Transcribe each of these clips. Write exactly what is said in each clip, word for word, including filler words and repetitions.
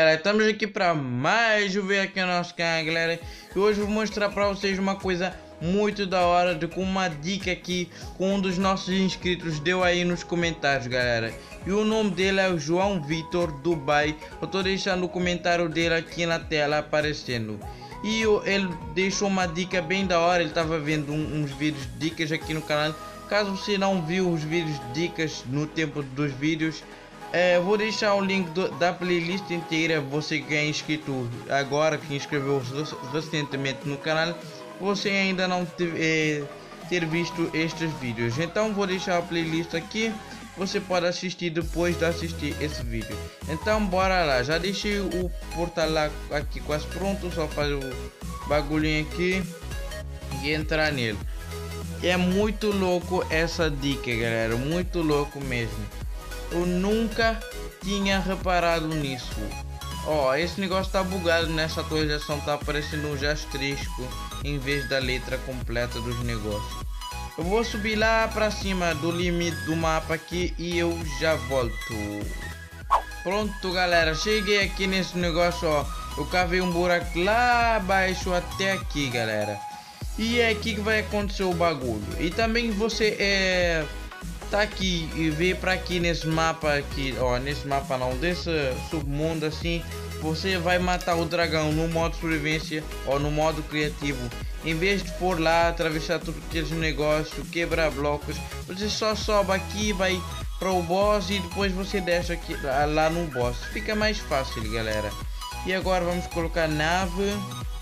galera, estamos aqui para mais um vídeo aqui no nosso canal, galera. E hoje vou mostrar para vocês uma coisa muito da hora, de com uma dica aqui com um dos nossos inscritos deu aí nos comentários, galera. E o nome dele é o João Vitor Dubai. Eu tô deixando o comentário dele aqui na tela aparecendo. E eu, ele deixou uma dica bem da hora. Ele tava vendo um, uns vídeos dicas aqui no canal. Caso você não viu os vídeos dicas no tempo dos vídeos, é, vou deixar o link do, da playlist inteira. Você que é inscrito agora, que inscreveu recentemente no canal, você ainda não teve, é, ter visto estes vídeos, então vou deixar a playlist aqui. Você pode assistir depois de assistir esse vídeo. Então bora lá. Já deixei o portal lá aqui quase pronto, só fazer o bagulhinho aqui e entrar nele. É muito louco essa dica, galera, muito louco mesmo. Eu nunca tinha reparado nisso. Ó, oh, esse negócio tá bugado nessa atualização, tá aparecendo um asterisco em vez da letra completa dos negócios. Eu vou subir lá pra cima do limite do mapa aqui e eu já volto. Pronto, galera, cheguei aqui nesse negócio, ó. Eu cavei um buraco lá abaixo até aqui, galera. E é aqui que vai acontecer o bagulho. E também você é... tá aqui e vê para aqui nesse mapa aqui, ó, nesse mapa não, desse submundo assim, você vai matar o dragão no modo sobrevivência ou no modo criativo. Em vez de por lá, atravessar tudo aqueles negócios, quebrar blocos, você só sobe aqui, vai para o boss e depois você desce aqui lá no boss. Fica mais fácil, galera. E agora vamos colocar nave.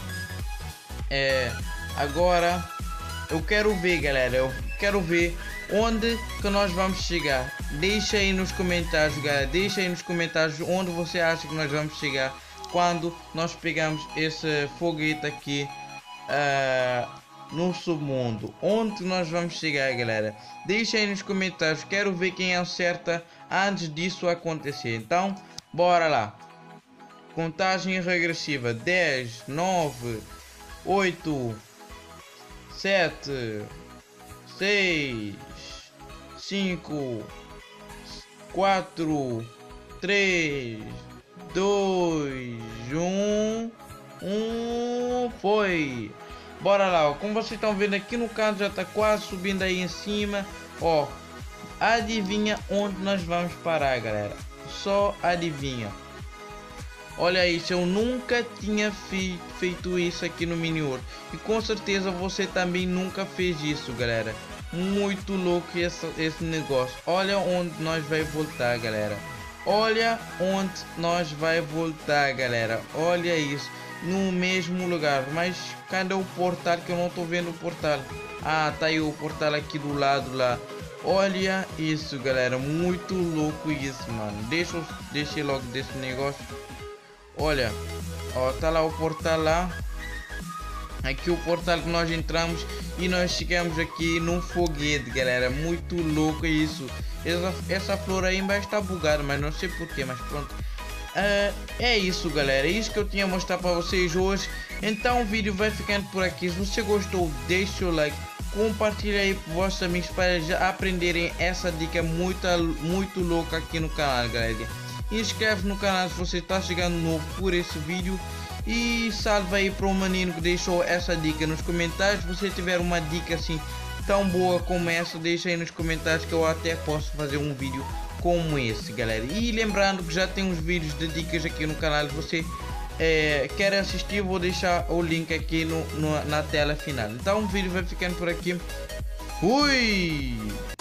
É, agora eu quero ver, galera, eu quero ver onde que nós vamos chegar. Deixa aí nos comentários, galera. Deixa aí nos comentários onde você acha que nós vamos chegar quando nós pegamos esse foguete aqui uh, no submundo. Onde nós vamos chegar, galera? Deixa aí nos comentários. Quero ver quem acerta antes disso acontecer. Então, bora lá. Contagem regressiva. dez, nove, oito, sete, seis, cinco, quatro, três, dois, um, um, foi. Bora lá, ó. Como vocês estão vendo aqui no canto, já está quase subindo aí em cima, ó. Adivinha onde nós vamos parar, galera? Só adivinha. Olha isso, eu nunca tinha fe feito isso aqui no Mini-World. E com certeza você também nunca fez isso, galera. Muito louco esse, esse negócio. Olha onde nós vai voltar, galera. Olha onde nós vai voltar, galera. Olha isso. No mesmo lugar. Mas cadê o portal? Que eu não tô vendo o portal. Ah, tá aí o portal aqui do lado lá. Olha isso, galera. Muito louco isso, mano. Deixa eu deixar logo desse negócio. Olha, ó, tá lá o portal lá. Aqui o portal que nós entramos e nós chegamos aqui num foguete, galera. Muito louco isso. Essa, essa flor aí embaixo está bugada, mas não sei porquê, mas pronto. Uh, é isso, galera. É isso que eu tinha a mostrar para vocês hoje. Então o vídeo vai ficando por aqui. Se você gostou, deixa o like. Compartilha aí com vossos amigos para já aprenderem essa dica muito, muito louca aqui no canal, galera. Inscreve no canal se você está chegando novo por esse vídeo. E salve aí para o menino que deixou essa dica nos comentários. Se você tiver uma dica assim tão boa como essa, deixa aí nos comentários que eu até posso fazer um vídeo como esse, galera. E lembrando que já tem uns vídeos de dicas aqui no canal. Se você é, quer assistir, vou deixar o link aqui no, no, na tela final. Então o vídeo vai ficando por aqui. Fui!